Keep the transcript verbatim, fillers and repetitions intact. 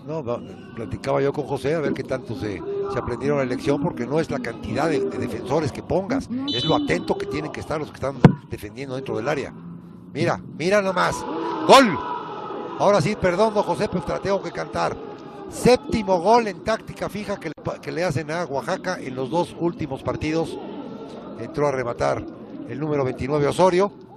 No, va- platicaba yo con José a ver qué tanto se, se aprendieron la lección, porque no es la cantidad de, de defensores que pongas, es lo atento que tienen que estar los que están defendiendo dentro del área. Mira, mira nomás. ¡Gol! Ahora sí, perdón, don José, pero te la tengo que cantar. Séptimo gol en táctica fija que le, que le hacen a Oaxaca en los dos últimos partidos. Entró a rematar el número veintinueve Osorio.